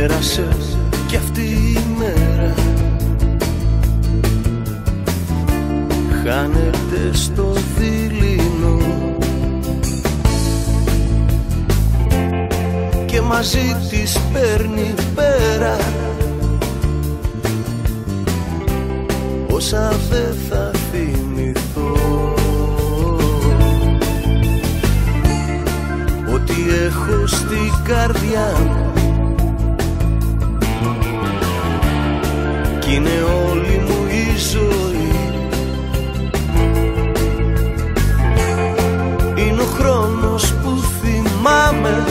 Πέρασε κι αυτή η μέρα, χάνεται στο δειλινό και μαζί της παίρνει πέρα όσα δεν θα θυμηθώ. Ό,τι έχω στην καρδιά μου κι είναι όλη μου η ζωή, είναι ο χρόνος που θυμάμαι,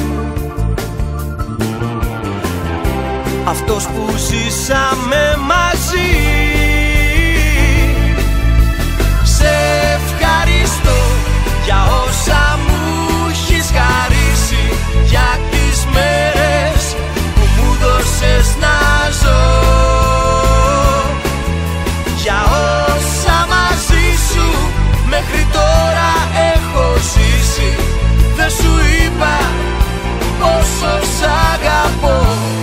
αυτός που ζήσαμε μαζί. Σε ευχαριστώ για όσα μου έχεις χαρίσει, για τις μέρες που μου δώσες να ζω, για όσα μαζί σου μέχρι τώρα έχω ζήσει. Δεν σου είπα πόσο σ' αγαπώ,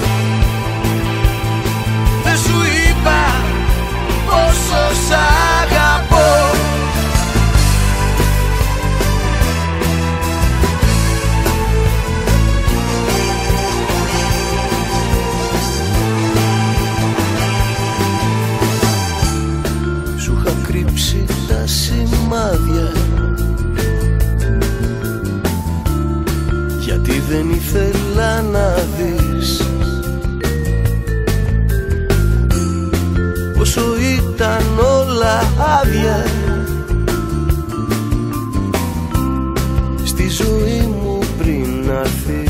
δεν σου είπα πόσο σ' αγαπώ. Σου είχα κρύψει τα σημάδια, γιατί δεν ήθελα να δεις πόσο ήταν όλα άδεια στη ζωή μου πριν να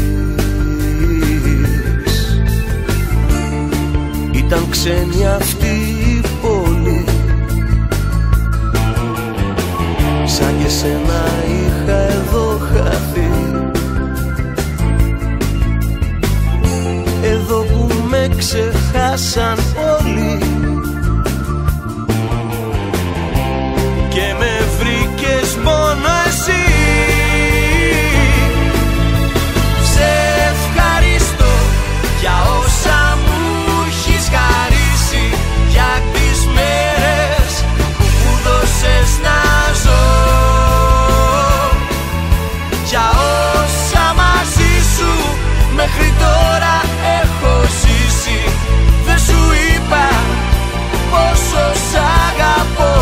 έρθεις. Ήταν ξένη αυτή η πόλη, σαν και σένα είχα εδώ χαθεί, εδώ που με ξεχάσαν όλοι και με βρήκες μόνο εσύ. Σε ευχαριστώ για όσα μου έχεις χαρίσει, για τις μέρες που μου δώσες να ζω, για όσα μαζί σου μέχρι τώρα έχω ζήσει. Δεν σου είπα πόσο σ' αγαπώ,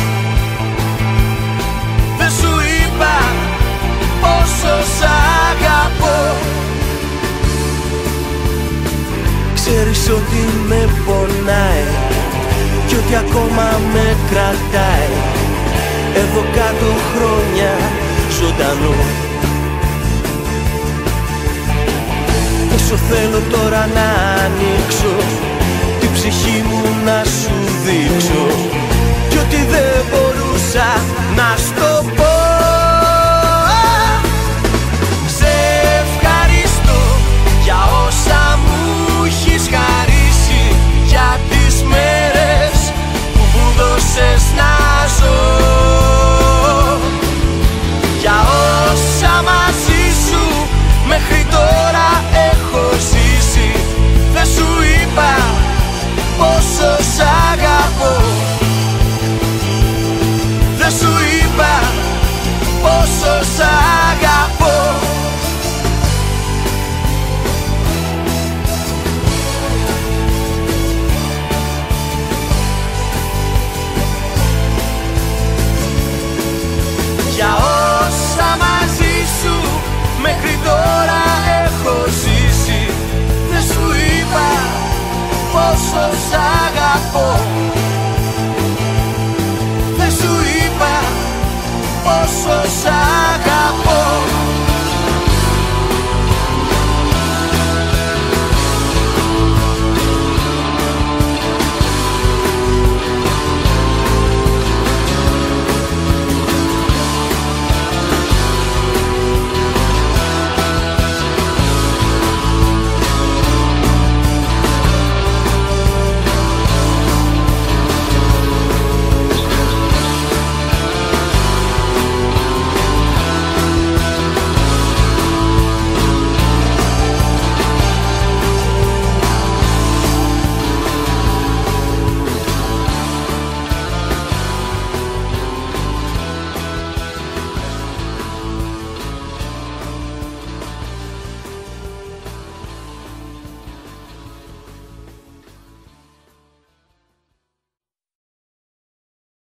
δεν σου είπα πόσο σ' αγαπώ. Ξέρεις ότι με πονάει κι ότι ακόμα με κρατάει εδώ κάτω χρόνια ζωντανό. Όσο θέλω τώρα να ανοίξω την ψυχή μου να σου δείξω, κι ότι δεν μπορούσα να στο